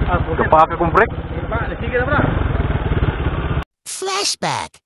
Kapag akong break. Flashback.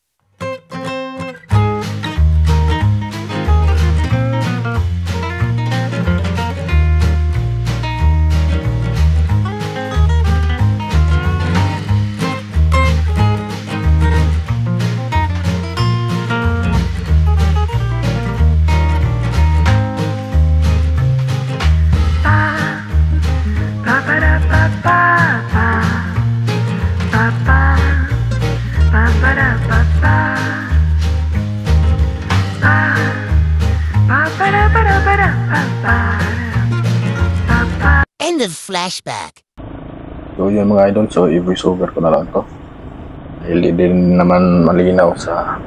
End of flashback. So yun mga idol, so i-voice over ko na lang to. Dahil din naman malinaw sa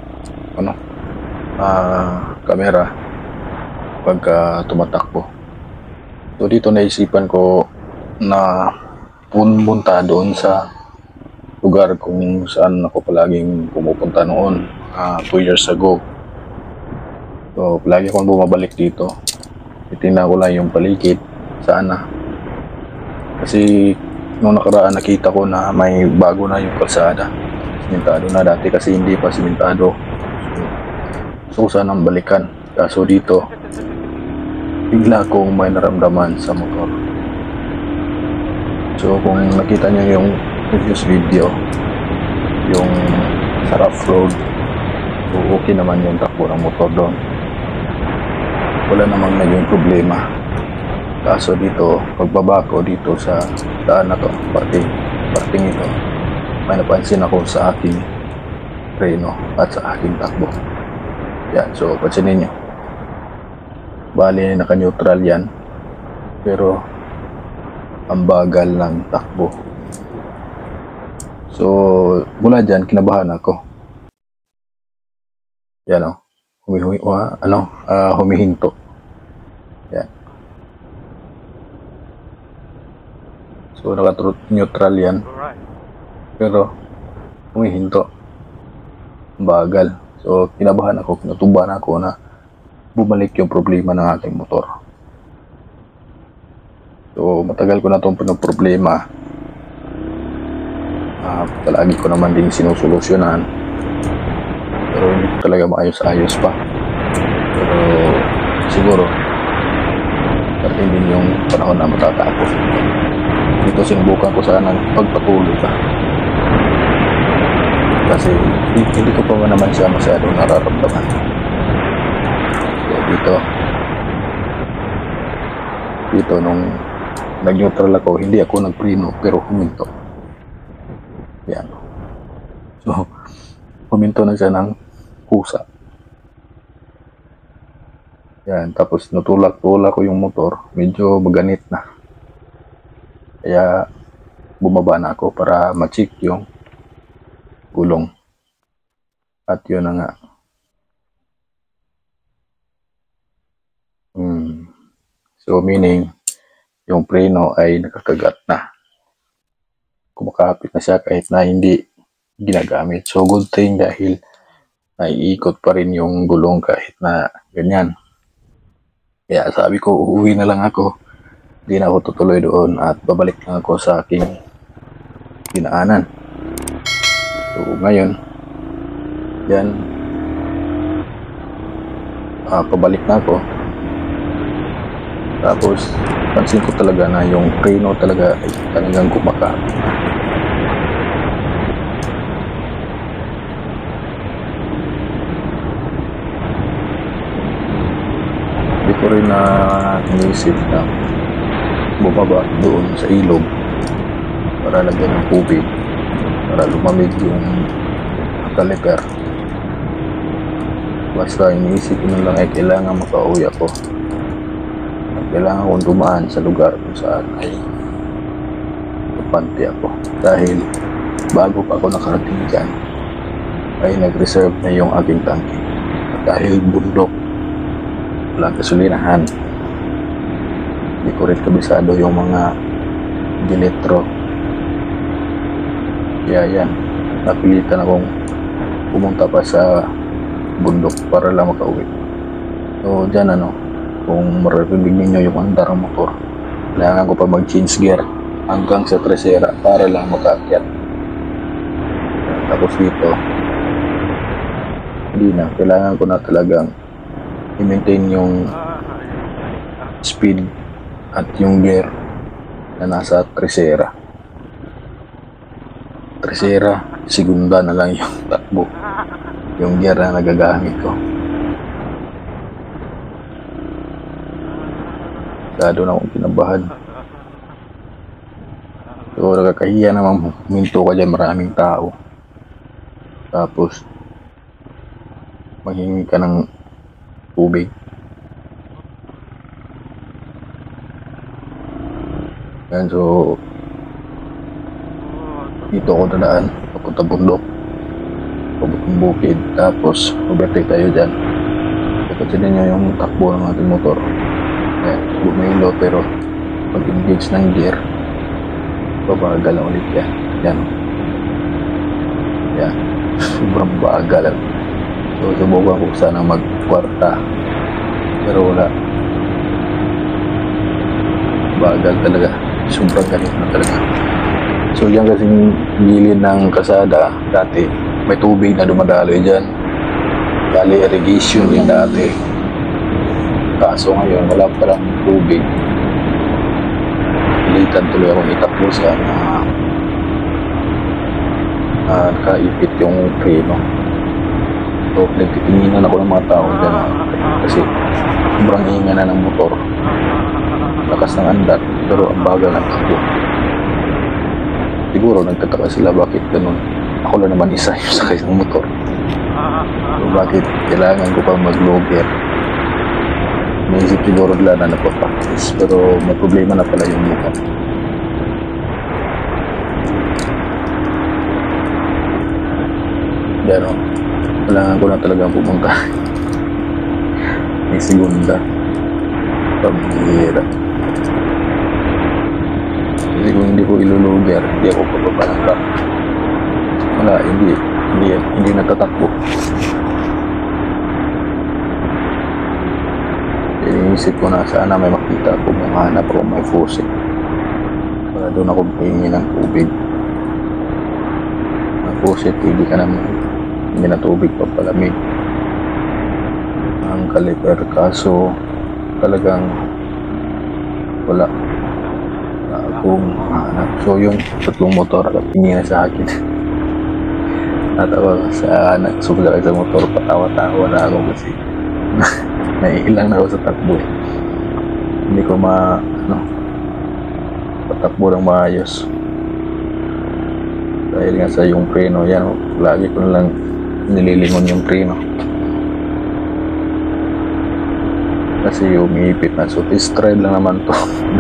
camera pagka tumatakbo. So dito naisipan ko na pumunta doon sa lugar kung saan ako palaging pumupunta noon 2 years ago. So palagi akong bumabalik dito. Titingnan ko lang yung paligid sana. Kasi nung nakaraan nakita ko na may bago na yung kalsada. Simentado na, dati kasi hindi pa simentado. So sanang balikan. Kaso dito bigla akong may naramdaman sa motor. So kung nakita nyo yung previous video, yung sa rough road, so okay naman yung takbo ng motor doon. Wala namang naging problema. Kaso dito, pagbaba ko dito sa daan na to, parting ito, may napansin ako sa aking preno at sa aking takbo. Yan, so pansinin nyo. Bali, naka-neutral yan. Pero, ang bagal ng takbo. So, mula dyan, kinabahan ako. Yan o. Humihinto. Yan. So naka-neutral yan. Pero humihinto. Bagal. So kinabahan ako, kinatuban ako na bumalik yung problema ng ating motor. So matagal ko na itong problema. Palagi ko naman din sinusolusyonan. Pero hindi ko talaga maayos-ayos pa. Pero siguro darating din yung panahon na matatapos. Dito sinubukan ko sana pagpatuloy pa. Kasi hindi ko pa naman siya masyadong nararamdaman. So dito nung nag-neutral ako, hindi ako nagpreno pero huminto. Yan. So huminto na siya ng kusa. Yan, tapos natulak-tulak ko yung motor, medyo maganit na. Kaya bumaba na ako para ma-check yung gulong. At yun na nga. So meaning, yung preno ay nakakagat na. Kumakapit na siya kahit na hindi ginagamit. So good thing dahil naiikot pa rin yung gulong kahit na ganyan. Kaya sabi ko, uuwi na lang ako. Hindi na ako tutuloy doon at babalik lang ako sa aking dinaanan. So ngayon, yan, pabalik na ako. Tapos, pansin ko talaga na yung preno talaga ay talagang kumakapit. Hindi ko rin na inisip na bumaba doon sa ilog para lagyan ng tubig para lumamig yung caliper. Basta iniisip ko lang ay kailangan makauwi ako. Kailangan kong dumaan sa lugar kung saan ay kapante ako. Dahil bago pa ako nakarating dyan ay nag-reserve na yung aking tangke. Dahil bundok, walang gasolinahan. Hindi ko rin kabisado yung mga dilitro. Kaya yan, napilitan akong pumunta pa sa bundok para lang makauwi. So dyan kung maririnig ninyo yung andar ng motor, kailangan ko pa mag-change gear hanggang sa Tresera para lang makaakyat. Tapos dito, hindi na, kailangan ko na talagang i-maintain yung speed at yung gear na nasa Tresera. Segunda na lang yung takbo, yung gear na nagagamit ko. Masyado na akong kinabahan. So, nakakahiya naman minto ka dyan, maraming tao. Tapos, manghingi ka ng tubig. Yan, so, dito ako dadaan, papunta bundok, papuntang bukid, tapos, overtake tayo dyan. Kapatid nyo yung takbo ng ating motor. Yan, bumilo, pero pag-engage ng gear, babagal na ulit yan. Yan. Yan. Sobrang bagal. So, subukan ko sana mag-kwarta. Pero wala. Bagal talaga. Sobrang galit na talaga. So, yan kasing gilid ng kasada. Dati, may tubig na dumadaloy dyan. Kali irrigation din dati. Kaso ngayon, wala palang tubig. Pilitan tuloy akong itakbo sa nakaipit yung preno. So, nagtitinginan ako ng mga tao dyan kasi sobrang ingay na ng motor. Lakas ng andat, pero ang bagal ng takbo. Siguro nagtataka sila bakit ganun. Ako lang naman isa yung sakay ng motor. So, bakit kailangan ko pang mag-low gear? Naisip siguro nila na nagpa-practice, pero may problema na pala yung mukha. Pero kailangan ko na talagang pumunta. May segunda. Pambihira. Kasi kung hindi ko ilulugar, hindi ako pababa ng truck. Wala, hindi natatakbo. Iniisip ko na sana may makita ako, mahanap ako may faucet. Para doon ako pahingi ng tubig. May faucet, hindi ka naman hindi na tubig papalamig. Ang caliper, kaso talagang wala akong mahanap. So yung tatlong motor tingin na sa akin. Natawa sa nagsugla sa motor, patawa-tawa na ako kasi naiilang na ako sa takbo. Hindi ko patakbo ng maayos dahil nga sa yung preno. Yan, lagi ko na lang nililingon yung preno kasi umiipit na. So test drive lang naman to.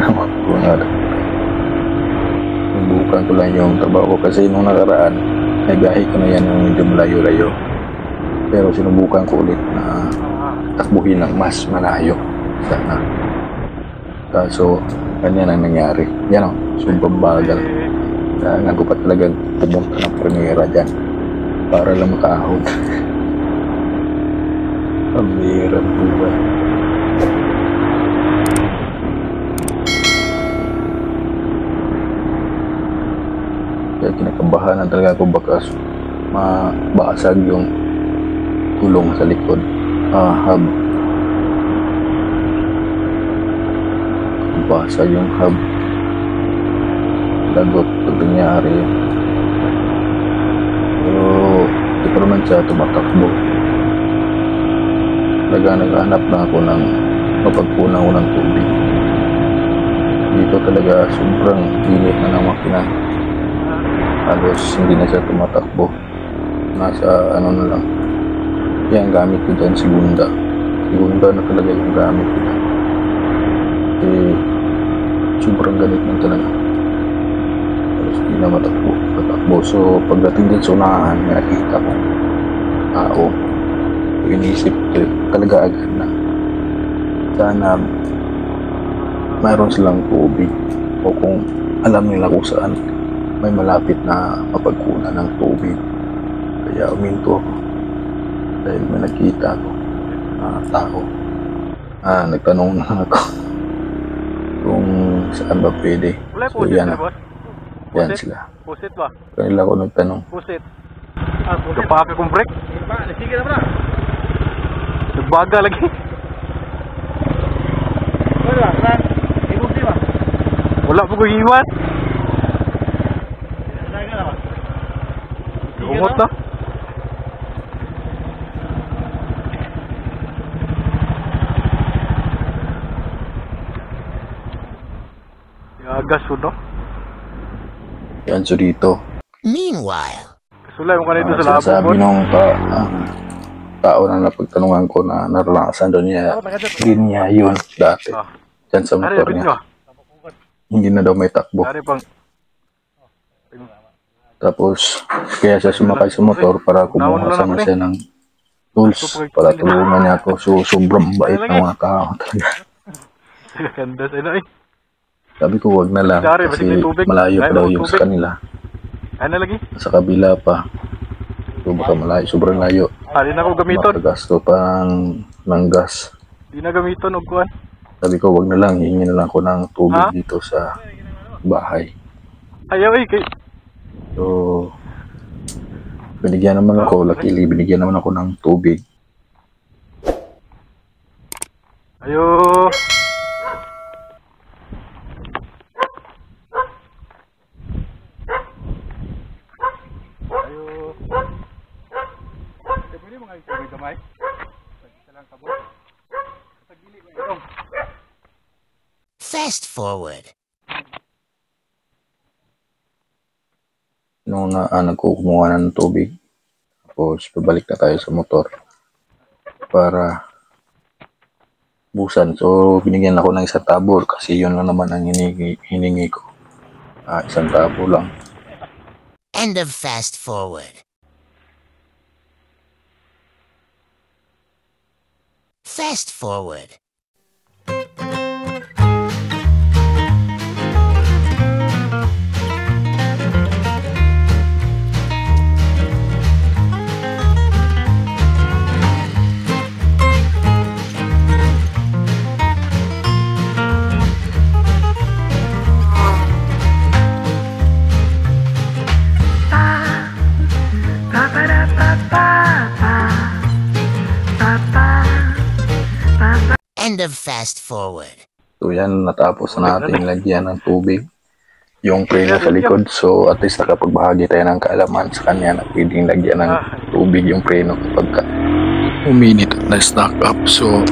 Subukan ko lang yung trabaho ko kasi nung nakaraan ay gahi ko na yan yung medyo malayo-layo, pero sinubukan ko ulit na takbuhin ng mas malayo sana. Kaso ganyan ang nangyari. Yan o, sobrang bagal. Kailangan ko pa talagang pumunta ng primera dyan para lang makahon. Ang hirap buhay. Kaya kinakabahan talaga ako baka mabasag yung gulong sa likod. Hub. Basag yung hub. Lagot pag nangyari. Pero di pa naman siya tumatakbo. Talaga naghahanap na ako ng mapagpunan ko ng tubig. Dito talaga sobrang init na ng makina. Halos hindi na siya tumatakbo. Nasa ano na lang. Yan, gamit ko dyan segunda na talaga yung gamit ko dyan. Sobrang ganit na talaga. Tapos hindi na matakbo. So pagdating din sa unahan, may nakita ko tao. Inisip ko talaga agad na sana mayroon silang tubig, o kung alam nila kung saan may malapit na mapagkunan ng tubig. Kaya uminto ako dahil may nakita ako tao. Nagtanong na ako kung saan ba pwede Wala So, pusit yan. na, boss. Yan Pusit? sila. Pusit ba? Kanila ko nagtanong. Pusit. Kapaka kong break. Sige na ba? Nagbaga lagi. Wala, ran. Ibog di ba? Wala po kong iwan. Umot na. Yagas po no? Yan, so dito. Meanwhile, Sulay mo kanito sa labo Sabi po. nung tao na napagtanungan ko na naranasan doon niya, din niya yun dati. Ah. Diyan sa Ari, motor abit niya. nyo. Hindi na daw may takbo. Ari pang. Tapos, kaya siya sumakay sa motor para kumuha sana siya ng tools para tulungan niya ako. So, sobrang bait ng mga tao talaga. Ganda sa ino eh. Sabi ko, wag na lang Dari, kasi basig may tubig. malayo pa Ay, daw may yung tubig. sa kanila. Ano lagi? Sa kabila pa. So, baka malayo, sobrang layo. Ari na ko gamiton. Makagasto pang ng gas. Di na gamiton og kuan. Sabi ko, wag na lang, hihingi na lang ako ng tubig Ha? dito sa bahay. Ayaw eh kay So, binigyan naman ako, luckily, binigyan naman ako ng tubig. ayo. Ayo. Pwede mo nga tubig kamay. Sa lang kabot. Sa gili ko ito. fast forward. Nung nagkukumuha na ng tubig, tapos pabalik na tayo sa motor para busan. So, binigyan ako ng isang tabor kasi yun lang naman ang hiningi ko. Isang tabor lang. End of fast forward. Fast forward. End of fast forward. So, yan, natapos na natin lagyan ng tubig yung preno sa likod. So, at least nakapagbahagi tayo ng kaalaman sa kanya na pwedeng lagyan ng tubig yung preno kapag uminit at na-stock up. So,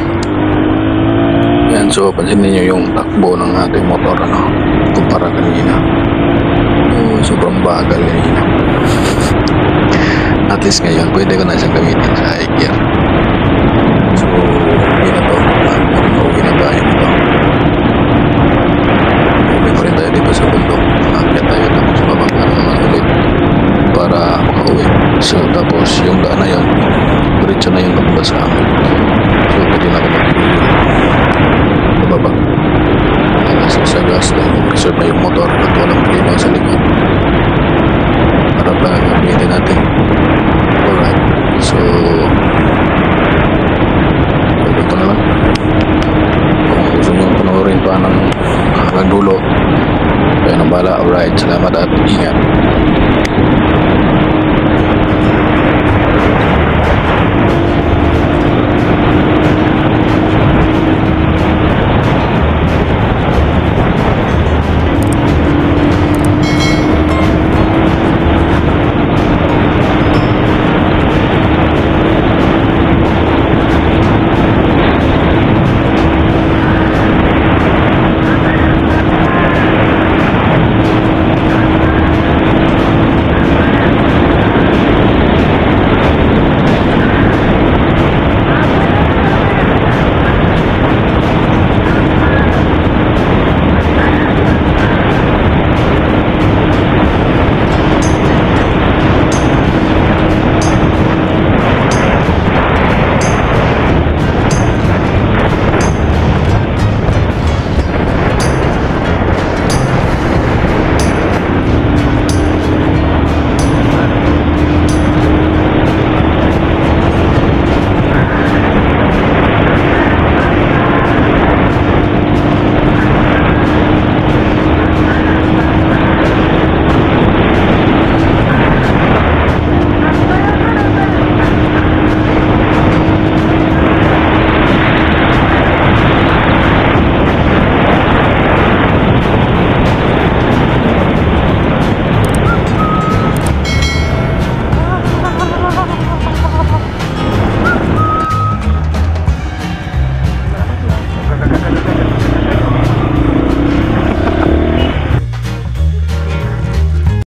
yan. So, pansin niyo yung takbo ng ating motor, ano, kumpara kanina. Sobrang bagal kanina. At least ngayon, pwede ko na siyang gamitin sa high gear. So, yun na to. Pauwi na tayo dito. Pauwi pa rin tayo dito sa bundok. Nakakit tayo tapos bababa na naman ulit para makauwi. So, tapos yung daan na yun, diretso na yung labas sa amin. So, pwede na ako bababa. Nalasing sa gas dahil mag-reserve na yung motor at walang preno sa likod. Harap lang ang gamitin natin. Alright. So, ito na lang. Kung gusto nyo panoorin pa ng hanggang dulo, kaya nang bala. Alright. Salamat at ingat.